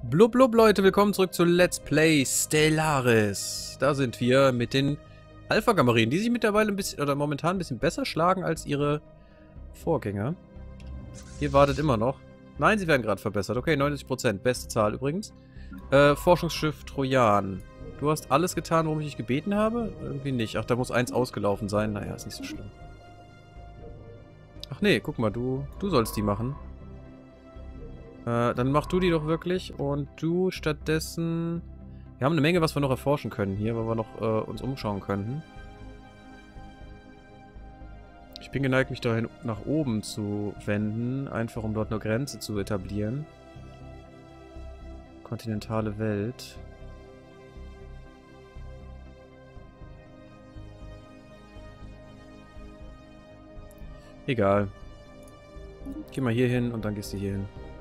Blub blub Leute, willkommen zurück zu Let's Play Stellaris. Da sind wir mit den Alpha-Gammarinen, die sich mittlerweile ein bisschen, oder momentan ein bisschen besser schlagen als ihre Vorgänger. Ihr wartet immer noch. Nein, sie werden gerade verbessert. Okay, 90%, beste Zahl übrigens. Forschungsschiff Trojan. Du hast alles getan, worum ich dich gebeten habe? Irgendwie nicht. Ach, da muss eins ausgelaufen sein. Naja, ist nicht so schlimm. Ach nee, guck mal, du sollst die machen. Dann mach du die doch wirklich und du stattdessen... Wir haben eine Menge, was wir noch erforschen können hier, weil wir noch uns umschauen könnten. Ich bin geneigt, mich dahin nach oben zu wenden, einfach um dort eine Grenze zu etablieren. Kontinentale Welt. Egal. Geh mal hier hin und dann gehst du hier hin.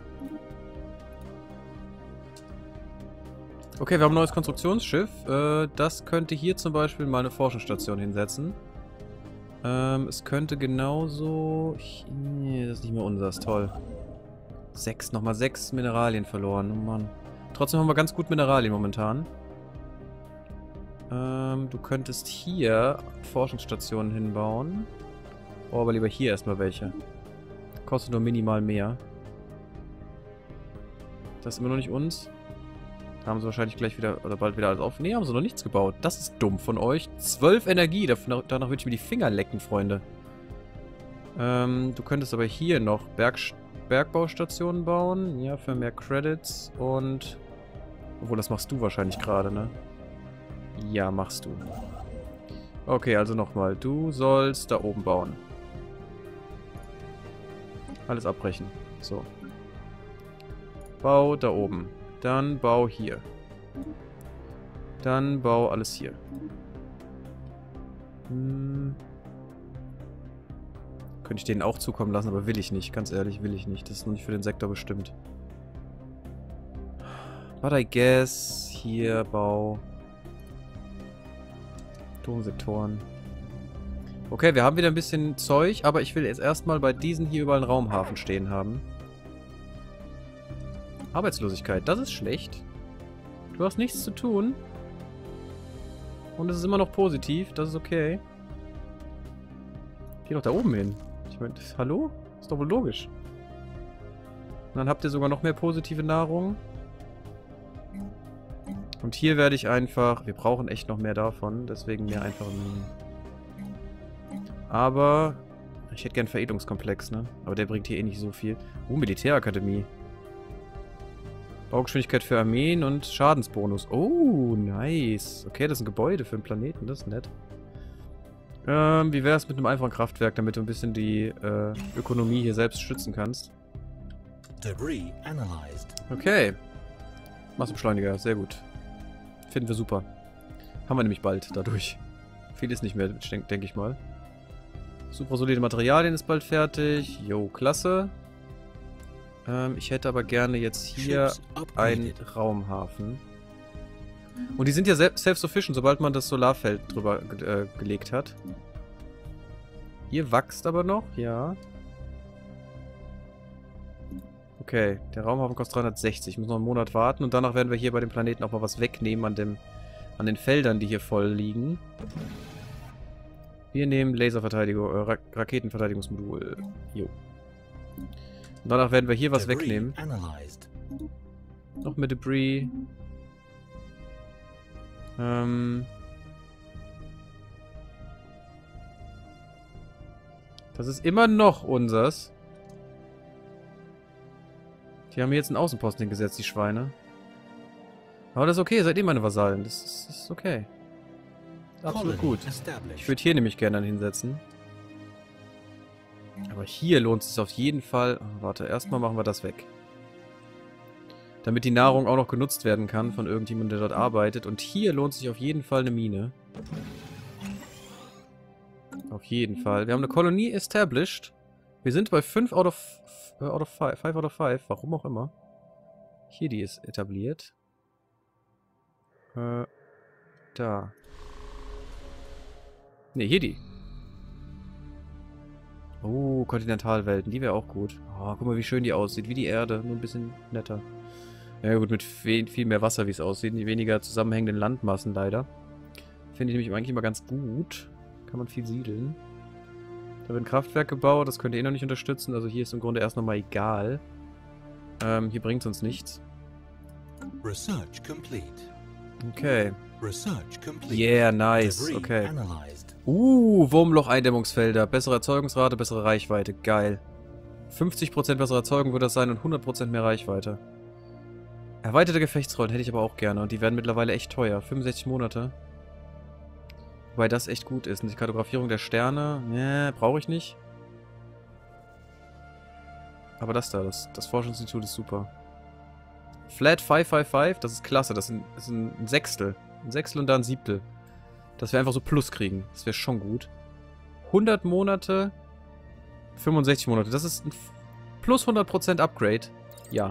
Okay, wir haben ein neues Konstruktionsschiff. Das könnte hier zum Beispiel mal eine Forschungsstation hinsetzen. Es könnte genauso... Nee, das ist nicht mehr unseres. Toll. Nochmal 6 Mineralien verloren. Oh Mann. Trotzdem haben wir ganz gut Mineralien momentan. Du könntest hier Forschungsstationen hinbauen. Oh, aber lieber hier erstmal welche. Kostet nur minimal mehr. Das ist immer noch nicht uns. Da haben sie wahrscheinlich gleich wieder, oder bald wieder alles auf. Ne, haben sie noch nichts gebaut. Das ist dumm von euch. 12 Energie. Danach würde ich mir die Finger lecken, Freunde. Du könntest aber hier noch Bergbaustationen bauen. Ja, für mehr Credits. Und... Obwohl, das machst du wahrscheinlich gerade, ne? Ja, machst du. Okay, also nochmal. Du sollst da oben bauen. Alles abbrechen. So. Bau da oben. Dann bau hier. Dann bau alles hier. Könnte ich denen auch zukommen lassen, aber will ich nicht. Ganz ehrlich, will ich nicht. Das ist noch nicht für den Sektor bestimmt. But I guess... Hier, Bau... Turmsektoren. Okay, wir haben wieder ein bisschen Zeug, aber ich will jetzt erstmal bei diesen hier überall einen Raumhafen stehen haben. Arbeitslosigkeit, das ist schlecht. Du hast nichts zu tun. Und es ist immer noch positiv, das ist okay. Geh doch da oben hin. Ich meine, hallo? Ist doch wohl logisch. Und dann habt ihr sogar noch mehr positive Nahrung. Und hier werde ich einfach... Wir brauchen echt noch mehr davon, deswegen mehr einfach... Aber... Ich hätte gern einen Veredelungskomplex, ne? Aber der bringt hier eh nicht so viel. Militärakademie. Baugeschwindigkeit für Armeen und Schadensbonus. Oh, nice. Okay, das ist ein Gebäude für einen Planeten, das ist nett. Wie wäre es mit einem einfachen Kraftwerk, damit du ein bisschen die Ökonomie hier selbst schützen kannst? Okay. Massenbeschleuniger, sehr gut. Finden wir super. Haben wir nämlich bald dadurch. Viel ist nicht mehr, denke ich mal. Super solide Materialien ist bald fertig. Jo, klasse. Ich hätte aber gerne jetzt hier einen Raumhafen. Und die sind ja self-sufficient, sobald man das Solarfeld drüber gelegt hat. Ihr wächst aber noch, ja. Okay, der Raumhafen kostet 360. Ich muss noch einen Monat warten und danach werden wir hier bei dem Planeten auch mal was wegnehmen an den Feldern, die hier voll liegen. Wir nehmen Laserverteidigung, Raketenverteidigungsmodul. Jo. Und danach werden wir hier was wegnehmen. Noch mehr Debris. Das ist immer noch unsers. Die haben mir jetzt einen Außenposten hingesetzt, die Schweine. Aber das ist okay, seid ihr meine Vasallen. Das ist okay. Absolut gut. Ich würde hier nämlich gerne dann hinsetzen. Aber hier lohnt es sich auf jeden Fall... Oh, warte, erstmal machen wir das weg. Damit die Nahrung auch noch genutzt werden kann von irgendjemandem, der dort arbeitet. Und hier lohnt sich auf jeden Fall eine Mine. Auf jeden Fall. Wir haben eine Kolonie established. Wir sind bei 5 out of 5. Warum auch immer. Hier, die ist etabliert. Da. Ne, hier die. Oh, Kontinentalwelten, die wäre auch gut. Oh, guck mal, wie schön die aussieht. Wie die Erde, nur ein bisschen netter. Ja gut, mit viel mehr Wasser, wie es aussieht. Die weniger zusammenhängenden Landmassen leider. Finde ich nämlich eigentlich immer ganz gut. Kann man viel siedeln. Da wird ein Kraftwerk gebaut, das könnt ihr eh noch nicht unterstützen. Also hier ist im Grunde erst nochmal egal. Hier bringt es uns nichts. Research complete. Okay. Research complete. Yeah, nice. Okay. Wurmloch-Eindämmungsfelder. Bessere Erzeugungsrate, bessere Reichweite. Geil. 50% bessere Erzeugung wird das sein und 100% mehr Reichweite. Erweiterte Gefechtsrollen hätte ich aber auch gerne. Und die werden mittlerweile echt teuer. 65 Monate. Wobei das echt gut ist. Und die Kartografierung der Sterne, ne, brauche ich nicht. Aber das da, das Forschungsinstitut ist super. Flat 555, das ist klasse. Das ist ein Sechstel. Ein Sechstel und da ein Siebtel. Dass wir einfach so Plus kriegen. Das wäre schon gut. 100 Monate, 65 Monate. Das ist ein plus 100% Upgrade. Ja.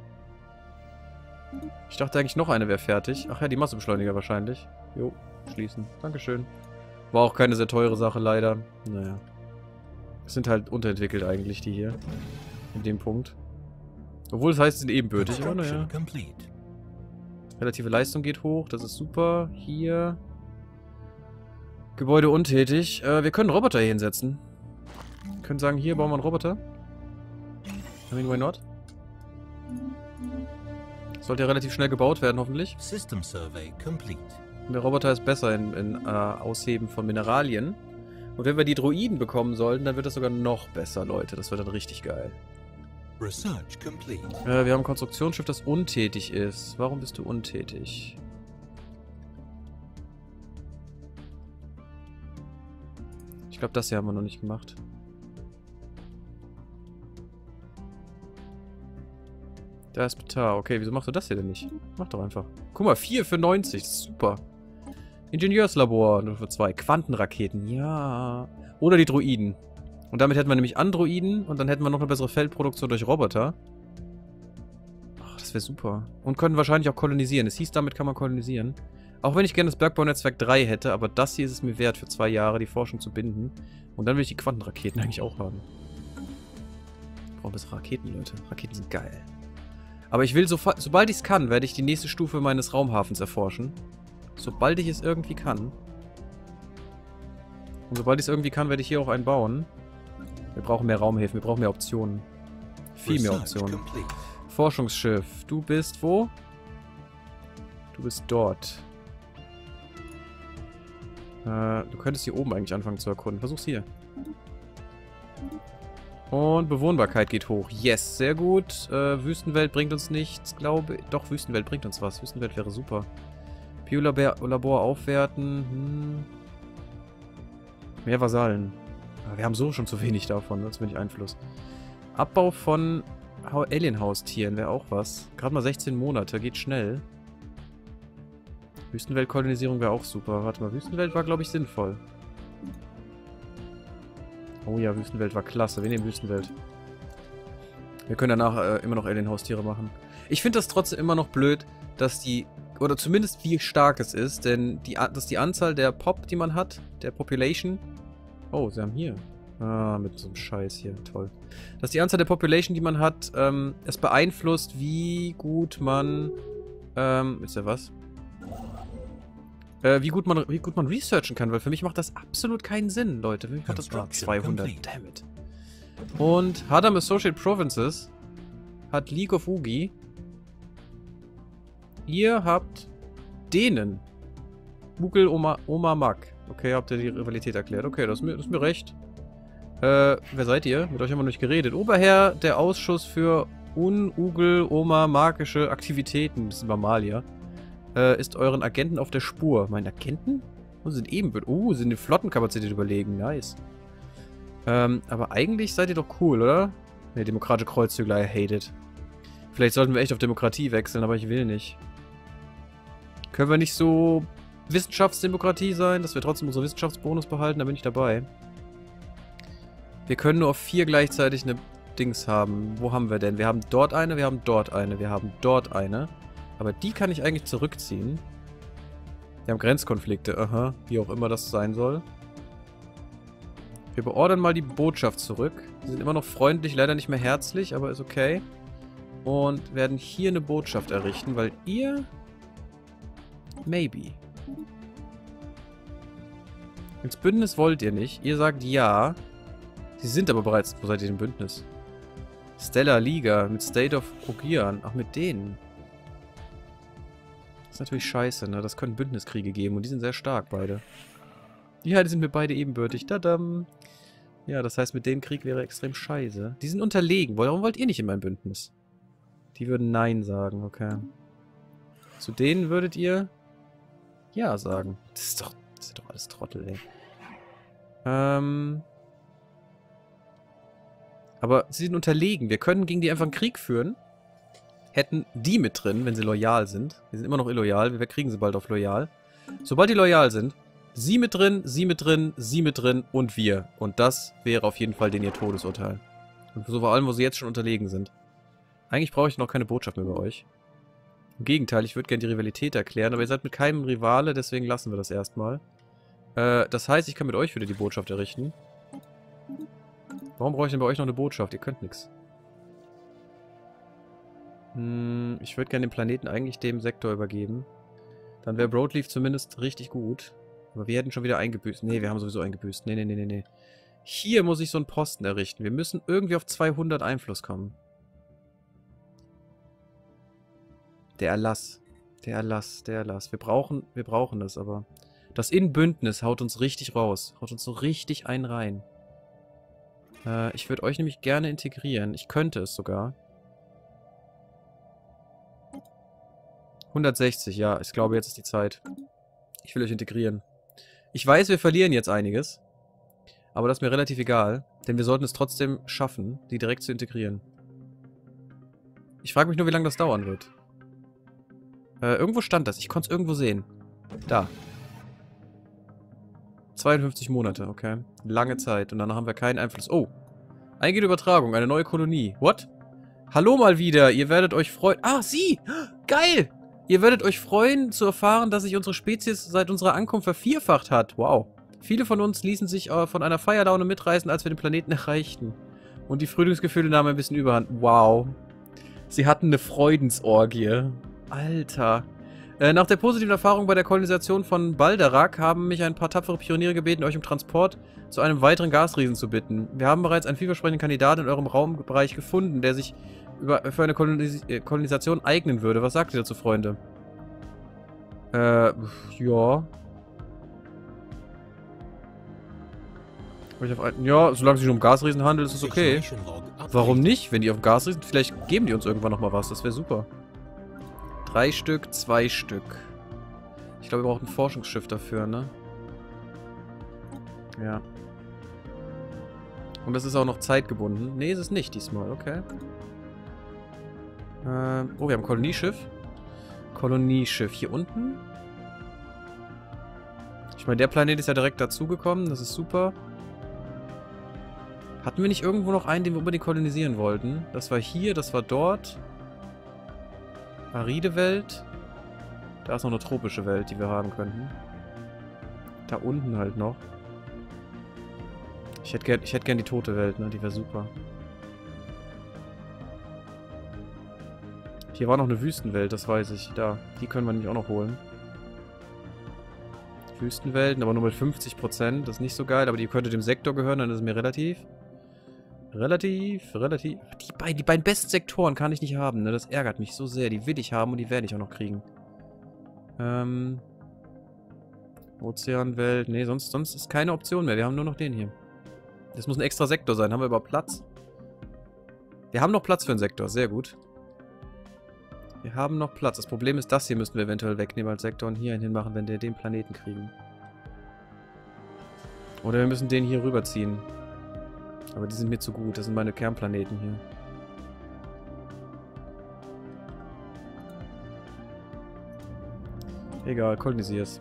Ich dachte eigentlich noch eine wäre fertig. Ach ja, die Massebeschleuniger wahrscheinlich. Jo, schließen. Dankeschön. War auch keine sehr teure Sache leider. Naja. Sind halt unterentwickelt eigentlich, die hier. In dem Punkt. Obwohl es heißt, sie sind ebenbürtig, aber naja. Relative Leistung geht hoch, das ist super. Hier. Gebäude untätig. Wir können Roboter hier hinsetzen. Wir können sagen, hier bauen wir einen Roboter. I mean, why not? Sollte ja relativ schnell gebaut werden, hoffentlich. System Survey complete. Der Roboter ist besser in Ausheben von Mineralien. Und wenn wir die Droiden bekommen sollten, dann wird das sogar noch besser, Leute. Das wird dann richtig geil. Research complete. Wir haben ein Konstruktionsschiff, das untätig ist. Warum bist du untätig? Ich glaube, das hier haben wir noch nicht gemacht. Da ist Betar. Okay, wieso machst du das hier denn nicht? Mach doch einfach. Guck mal, 4 für 90. Das ist super. Ingenieurslabor, nur für 2. Quantenraketen, ja. Oder die Droiden. Und damit hätten wir nämlich Androiden und dann hätten wir noch eine bessere Feldproduktion durch Roboter. Ach, das wäre super. Und können wahrscheinlich auch kolonisieren. Es hieß, damit kann man kolonisieren. Auch wenn ich gerne das Bergbaunetzwerk 3 hätte, aber das hier ist es mir wert, für 2 Jahre die Forschung zu binden. Und dann will ich die Quantenraketen eigentlich auch haben. Ich brauche bessere Raketen, Leute. Raketen sind geil. Aber ich will, sobald ich es kann, werde ich die nächste Stufe meines Raumhafens erforschen. Sobald ich es irgendwie kann. Und sobald ich es irgendwie kann, werde ich hier auch einen bauen. Wir brauchen mehr Raumhäfen, wir brauchen mehr Optionen. Viel mehr Optionen. Forschungsschiff. Du bist wo? Du bist dort. Du könntest hier oben eigentlich anfangen zu erkunden. Versuch's hier. Und Bewohnbarkeit geht hoch. Yes, sehr gut. Wüstenwelt bringt uns nichts, glaube ich. Doch, Wüstenwelt bringt uns was. Wüstenwelt wäre super. Biolabor aufwerten. Mehr Vasallen. Aber wir haben so schon zu wenig davon. Das wenig Einfluss. Abbau von Alien-Haustieren wäre auch was. Gerade mal 16 Monate. Geht schnell. Wüstenwelt-Kolonisierung wäre auch super. Warte mal, Wüstenwelt war, glaube ich, sinnvoll. Oh ja, Wüstenwelt war klasse. Wir nehmen Wüstenwelt. Wir können danach immer noch Alien-Haustiere machen. Ich finde das trotzdem immer noch blöd, dass die... Oder zumindest wie stark es ist, denn dass die Anzahl der Pop, die man hat, der Population... Oh, sie haben hier. Ah, mit so einem Scheiß hier. Toll. Dass die Anzahl der Population, die man hat, es beeinflusst, wie gut man... ist ja was? Wie gut man researchen kann, weil für mich macht das absolut keinen Sinn, Leute. Für mich macht das 200. Damn it. Und Hadam Associate Provinces hat League of Ugi. Ihr habt denen. Mugel Oma Mag. Okay, habt ihr die Rivalität erklärt. Okay, das ist mir recht. Wer seid ihr? Mit euch haben wir noch nicht geredet. Oberherr der Ausschuss für Unugel Oma magische Aktivitäten. Das ist Mamalia. Ist euren Agenten auf der Spur. Meine Agenten? Oh, sind ebenbürtig. Oh, sind die Flottenkapazität überlegen. Nice. Aber eigentlich seid ihr doch cool, oder? Ne, demokratische Kreuzzügler, I hate it. Vielleicht sollten wir echt auf Demokratie wechseln, aber ich will nicht. Können wir nicht so Wissenschaftsdemokratie sein, dass wir trotzdem unseren Wissenschaftsbonus behalten? Da bin ich dabei. Wir können nur auf 4 gleichzeitig eine Dings haben. Wo haben wir denn? Wir haben dort eine, wir haben dort eine, wir haben dort eine. Aber die kann ich eigentlich zurückziehen. Wir haben Grenzkonflikte, aha. Wie auch immer das sein soll. Wir beordern mal die Botschaft zurück. Die sind immer noch freundlich, leider nicht mehr herzlich, aber ist okay. Und werden hier eine Botschaft errichten, weil ihr... Maybe. Ins Bündnis wollt ihr nicht. Ihr sagt ja. Sie sind aber bereits... Wo seid ihr im Bündnis? Stellar Liga mit State of Ogian. Ach, mit denen. Das ist natürlich scheiße, ne? Das können Bündniskriege geben und die sind sehr stark, beide. Ja, die sind mir beide ebenbürtig. Tadam. Ja, das heißt, mit dem Krieg wäre extrem scheiße. Die sind unterlegen. Warum wollt ihr nicht in mein Bündnis? Die würden Nein sagen, okay. Zu denen würdet ihr Ja sagen. Das sind doch alles Trottel, ey. Aber sie sind unterlegen. Wir können gegen die einfach einen Krieg führen. Hätten die mit drin, wenn sie loyal sind. Wir sind immer noch illoyal. Wir kriegen sie bald auf loyal. Sobald die loyal sind, sie mit drin, sie mit drin, sie mit drin und wir. Und das wäre auf jeden Fall denen ihr Todesurteil. Und so vor allem, wo sie jetzt schon unterlegen sind. Eigentlich brauche ich noch keine Botschaft mehr bei euch. Im Gegenteil, ich würde gerne die Rivalität erklären, aber ihr seid mit keinem Rivale, deswegen lassen wir das erstmal. Das heißt, ich kann mit euch wieder die Botschaft errichten. Warum brauche ich denn bei euch noch eine Botschaft? Ihr könnt nichts. Ich würde gerne den Planeten eigentlich dem Sektor übergeben. Dann wäre Broadleaf zumindest richtig gut. Aber wir hätten schon wieder eingebüßt. Nee, wir haben sowieso eingebüßt. Nee. Hier muss ich so einen Posten errichten. Wir müssen irgendwie auf 200 Einfluss kommen. Der Erlass. Der Erlass. Wir brauchen das, aber... Das Inbündnis haut uns richtig raus. Haut uns so richtig einen rein. Ich würde euch nämlich gerne integrieren. Ich könnte es sogar. 160, ja. Ich glaube, jetzt ist die Zeit. Ich will euch integrieren. Ich weiß, wir verlieren jetzt einiges. Aber das ist mir relativ egal. Denn wir sollten es trotzdem schaffen, die direkt zu integrieren. Ich frage mich nur, wie lange das dauern wird. Irgendwo stand das. Ich konnte es irgendwo sehen. Da. 52 Monate, okay. Lange Zeit. Und danach haben wir keinen Einfluss. Oh. Eingehende Übertragung. Eine neue Kolonie. What? Hallo mal wieder. Ihr werdet euch freuen. Ah, sie! Geil! Ihr werdet euch freuen zu erfahren, dass sich unsere Spezies seit unserer Ankunft vervierfacht hat. Wow. Viele von uns ließen sich von einer Feierlaune mitreißen, als wir den Planeten erreichten. Und die Frühlingsgefühle nahmen ein bisschen überhand. Wow. Sie hatten eine Freudensorgie. Alter. Nach der positiven Erfahrung bei der Kolonisation von Balderak haben mich ein paar tapfere Pioniere gebeten, euch um Transport zu einem weiteren Gasriesen zu bitten. Wir haben bereits einen vielversprechenden Kandidaten in eurem Raumbereich gefunden, der sich für eine Kolonisation eignen würde. Was sagt ihr dazu, Freunde? Ja. Ja, solange es sich um Gasriesen handelt, ist es okay. Warum nicht? Wenn die auf Gasriesen, vielleicht geben die uns irgendwann nochmal was. Das wäre super. 3 Stück, 2 Stück. Ich glaube, wir brauchen ein Forschungsschiff dafür, ne? Ja. Und das ist auch noch zeitgebunden. Ne, ist es nicht diesmal, okay. Oh, wir haben ein Kolonieschiff. Kolonieschiff hier unten. Ich meine, der Planet ist ja direkt dazugekommen. Das ist super. Hatten wir nicht irgendwo noch einen, den wir unbedingt kolonisieren wollten? Das war hier, das war dort. Aride Welt. Da ist noch eine tropische Welt, die wir haben könnten. Da unten halt noch. Ich hätte gern die tote Welt, ne? Die wäre super. Hier war noch eine Wüstenwelt, das weiß ich. Da, die können wir nämlich auch noch holen. Wüstenwelten, aber nur mit 50%. Das ist nicht so geil, aber die könnte dem Sektor gehören, dann ist es mir relativ. Die beiden besten Sektoren kann ich nicht haben, ne? Das ärgert mich so sehr. Die will ich haben und die werde ich auch noch kriegen. Ozeanwelt. Ne, sonst ist keine Option mehr. Wir haben nur noch den hier. Das muss ein extra Sektor sein. Haben wir überhaupt Platz? Wir haben noch Platz für einen Sektor. Sehr gut. Wir haben noch Platz. Das Problem ist, das hier müssten wir eventuell wegnehmen als Sektor und hier hin machen, wenn wir den Planeten kriegen. Oder wir müssen den hier rüberziehen. Aber die sind mir zu gut. Das sind meine Kernplaneten hier. Egal, kolonisier es.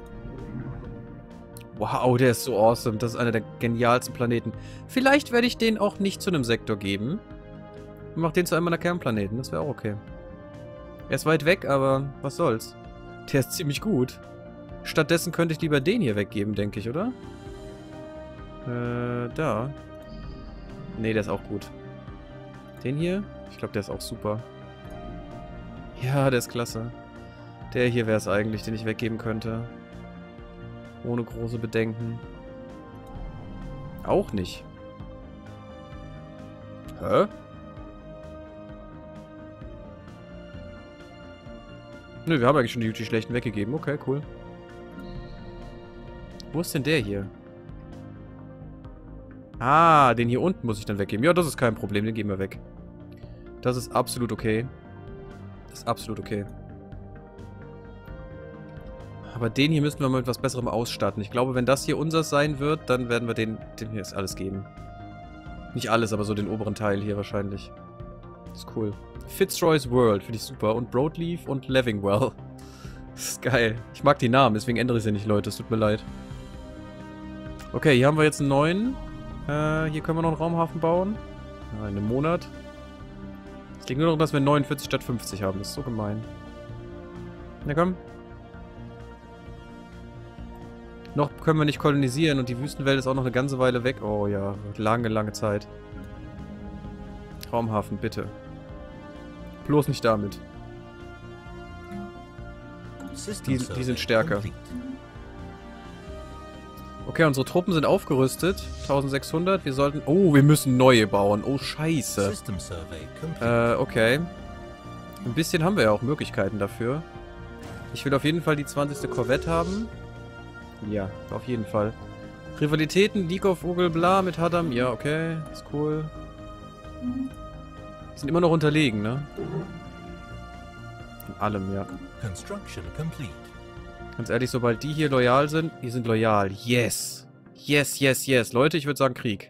Wow, der ist so awesome. Das ist einer der genialsten Planeten. Vielleicht werde ich den auch nicht zu einem Sektor geben. Und mach den zu einem meiner Kernplaneten. Das wäre auch okay. Er ist weit weg, aber was soll's. Der ist ziemlich gut. Stattdessen könnte ich lieber den hier weggeben, denke ich, oder? Da. Nee, der ist auch gut. Den hier? Ich glaube, der ist auch super. Ja, der ist klasse. Der hier wäre es eigentlich, den ich weggeben könnte. Ohne große Bedenken. Auch nicht. Hä? Nö, wir haben eigentlich schon die schlechten weggegeben. Okay, cool. Wo ist denn der hier? Ah, den hier unten muss ich dann weggeben. Ja, das ist kein Problem, den geben wir weg. Das ist absolut okay. Das ist absolut okay. Aber den hier müssen wir mal mit was Besserem ausstatten. Ich glaube, wenn das hier unseres sein wird, dann werden wir dem hier jetzt alles geben. Nicht alles, aber so den oberen Teil hier wahrscheinlich. Das ist cool. Fitzroy's World, finde ich super. Und Broadleaf und Levingwell. Das ist geil. Ich mag die Namen, deswegen ändere ich sie nicht, Leute. Es tut mir leid. Okay, hier haben wir jetzt einen neuen. Hier können wir noch einen Raumhafen bauen. Ja, in einem Monat. Es geht nur darum, dass wir 49 statt 50 haben. Das ist so gemein. Na komm. Noch können wir nicht kolonisieren und die Wüstenwelt ist auch noch eine ganze Weile weg. Oh ja, lange, lange Zeit. Raumhafen, bitte. Bloß nicht damit. Die sind stärker. Okay, unsere Truppen sind aufgerüstet. 1600. Wir sollten... Oh, wir müssen neue bauen. Oh, scheiße. Okay. Ein bisschen haben wir ja auch Möglichkeiten dafür. Ich will auf jeden Fall die 20. Korvette haben. Ja, auf jeden Fall. Rivalitäten, League of Vogel, bla, mit Haddam. Ja, okay. Ist cool. Die sind immer noch unterlegen, ne? In allem, ja. Construction complete. Ganz ehrlich, sobald die hier loyal sind, die sind loyal. Yes. Yes, yes, yes. Leute, ich würde sagen Krieg.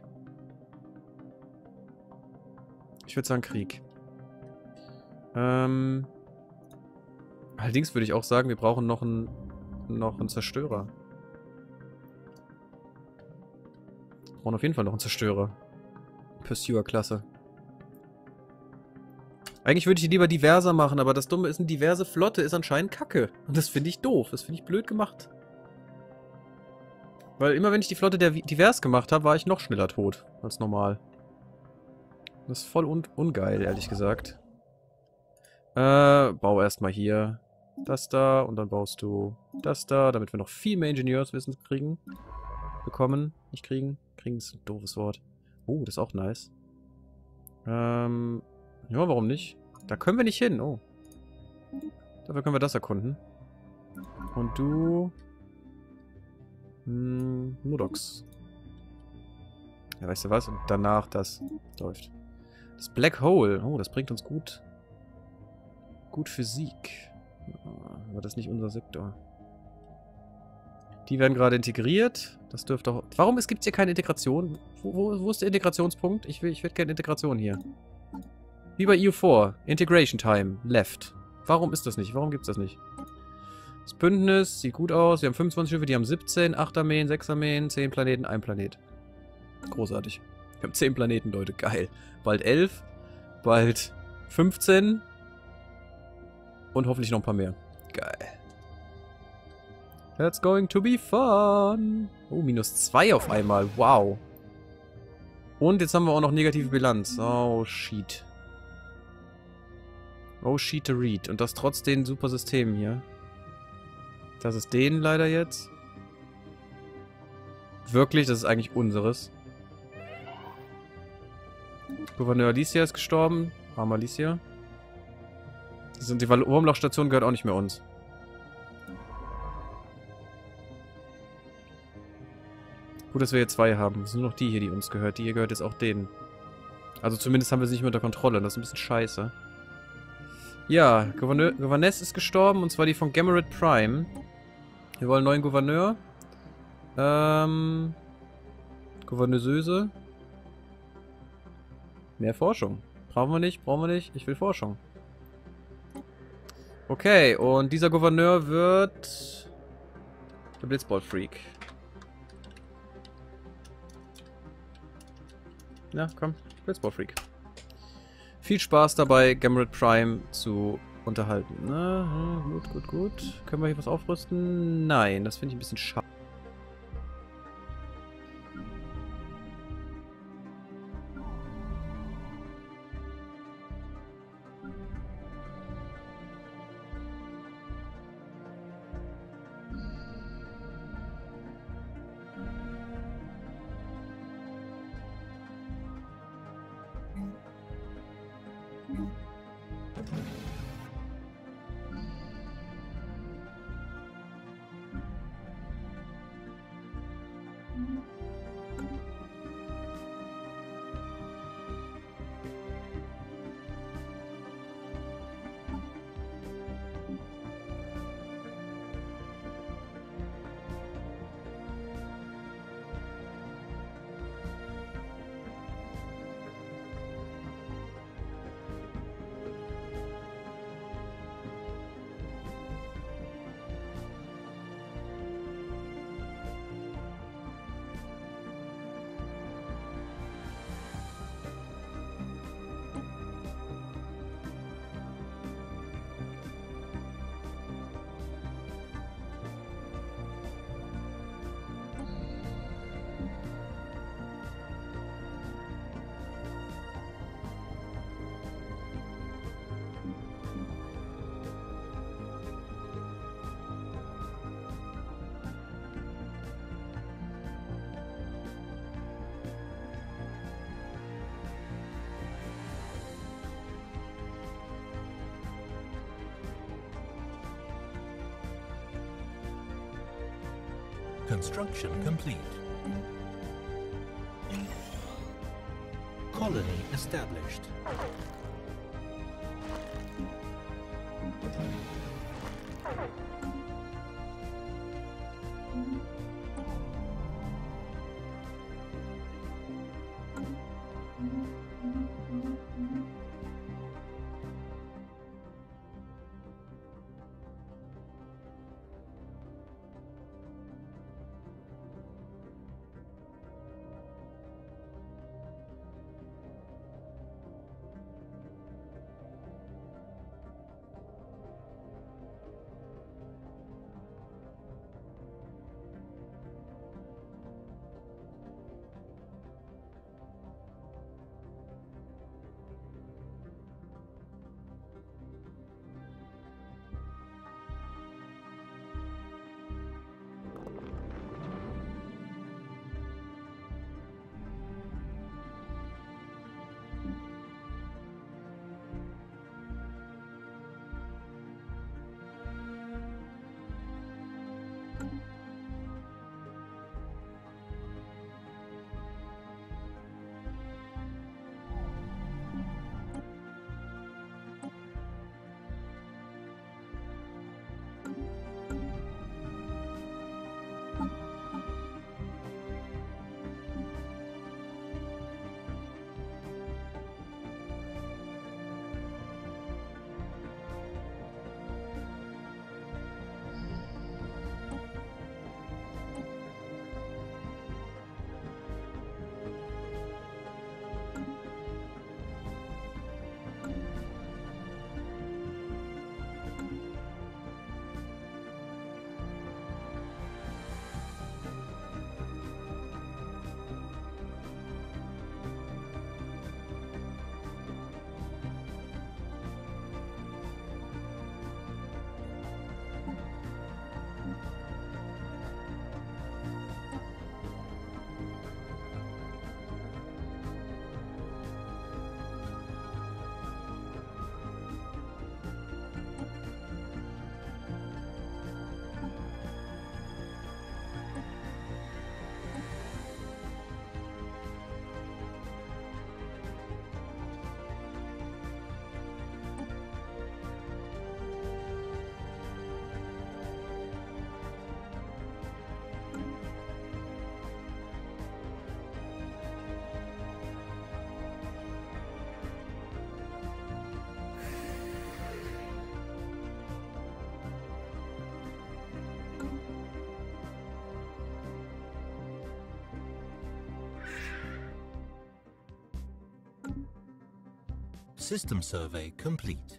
Ich würde sagen Krieg. Allerdings würde ich auch sagen, wir brauchen noch einen Zerstörer. Wir brauchen auf jeden Fall noch einen Zerstörer. Pursuer-Klasse. Eigentlich würde ich die lieber diverser machen, aber das Dumme ist, eine diverse Flotte ist anscheinend kacke. Und das finde ich doof. Das finde ich blöd gemacht. Weil immer wenn ich die Flotte divers gemacht habe, war ich noch schneller tot als normal. Das ist voll ungeil, ehrlich gesagt. Bau erstmal hier das da und dann baust du das da, damit wir noch viel mehr Ingenieurswissen kriegen. Bekommen. Nicht kriegen. Kriegen ist ein doofes Wort. Oh, das ist auch nice. Ja, warum nicht? Da können wir nicht hin. Oh. Dafür können wir das erkunden. Und du... Nodox. Ja, weißt du was? Und danach das läuft. Das Black Hole. Oh, das bringt uns gut. Gut Physik. Aber das ist nicht unser Sektor. Die werden gerade integriert. Das dürfte auch... Warum gibt es hier keine Integration? Wo ist der Integrationspunkt? Ich hätte gerne Integration hier. Wie bei EU4. Integration Time. Left. Warum ist das nicht? Warum gibt es das nicht? Das Bündnis sieht gut aus. Wir haben 25 Schiffe, die haben 17, 8 Armeen, 6 Armeen, 10 Planeten, 1 Planet. Großartig. Wir haben 10 Planeten, Leute. Geil. Bald 11, bald 15 und hoffentlich noch ein paar mehr. Geil. That's going to be fun. Oh, -2 auf einmal. Wow. Und jetzt haben wir auch noch negative Bilanz. Oh, shit. Oh, shit to read. Und das trotz den super Systemen hier. Das ist denen leider jetzt. Wirklich, das ist eigentlich unseres. Gouverneur Alicia ist gestorben. Arme Alicia. Die Wurmlochstation gehört auch nicht mehr uns. Gut, dass wir hier 2 haben. Es sind nur noch die hier, die uns gehört. Die hier gehört jetzt auch denen. Also zumindest haben wir sie nicht mehr unter Kontrolle. Das ist ein bisschen scheiße. Ja, Gouverness ist gestorben. Und zwar die von Gameret Prime. Wir wollen einen neuen Gouverneur. Gouverneuse. Mehr Forschung. Brauchen wir nicht, brauchen wir nicht. Ich will Forschung. Okay, und dieser Gouverneur wird... der Blitzball-Freak. Ja, komm. Blitzball-Freak. Viel Spaß dabei, Gameret Prime zu unterhalten. Na, gut, gut, gut. Können wir hier was aufrüsten? Nein, das finde ich ein bisschen schade. Construction complete. Colony established. System survey complete.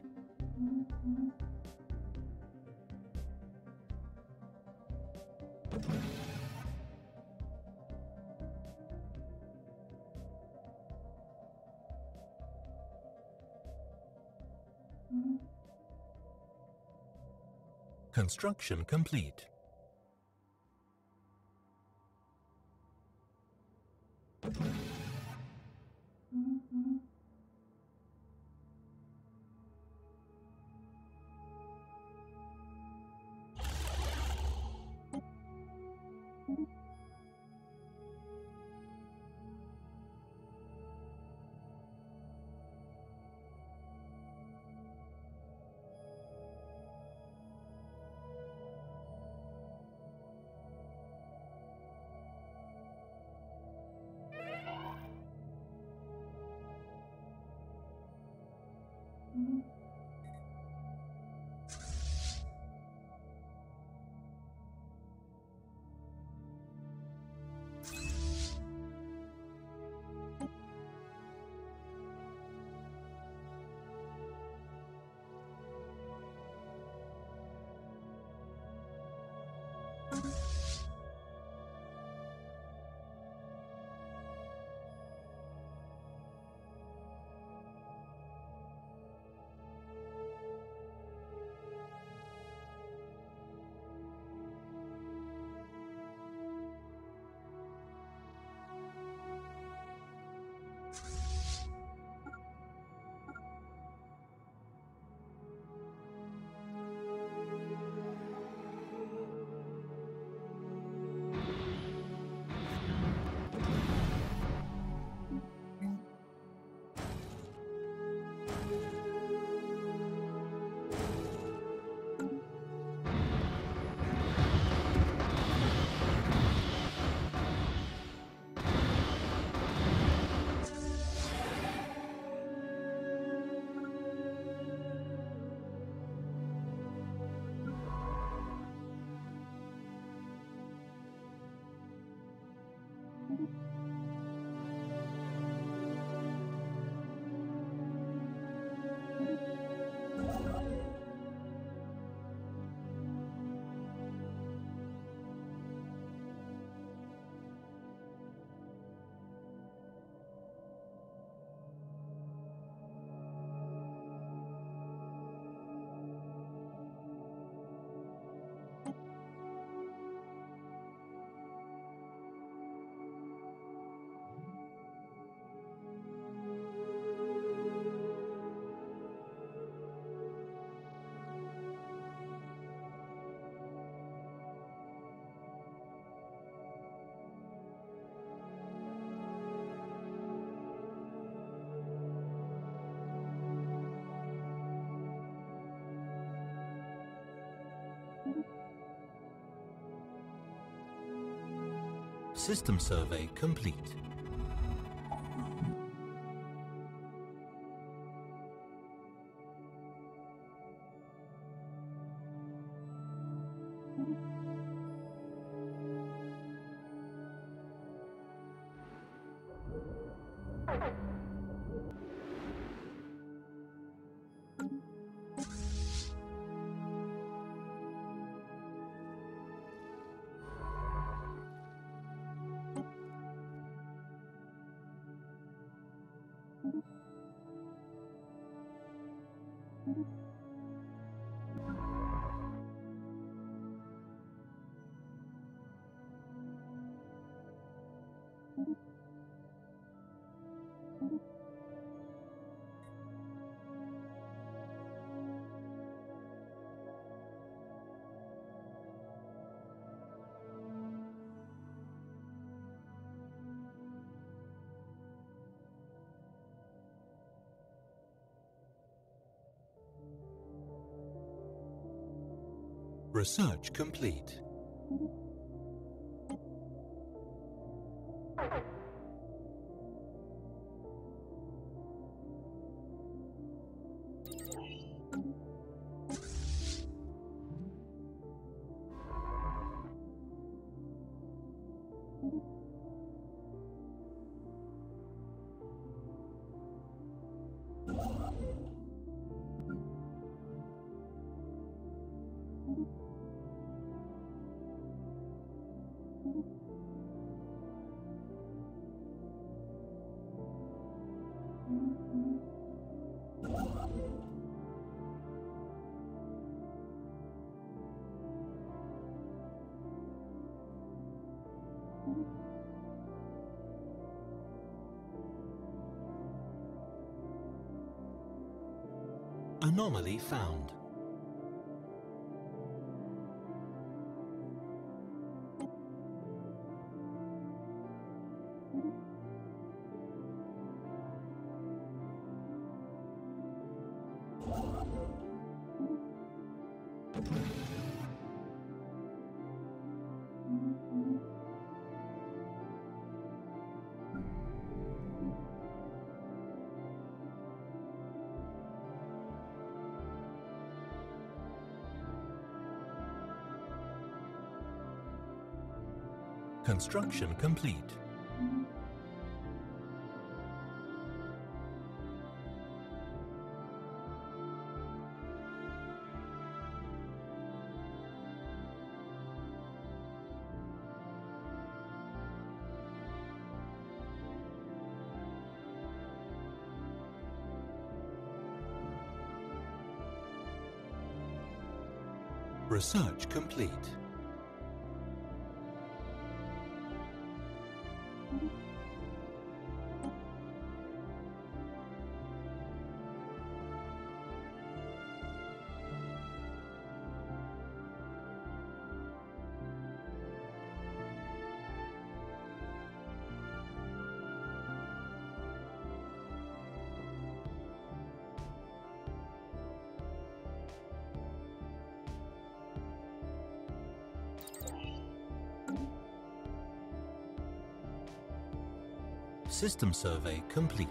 Construction complete. System survey complete. Research complete. Anomaly found. Construction complete. Research complete. System survey complete.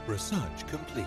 Research complete.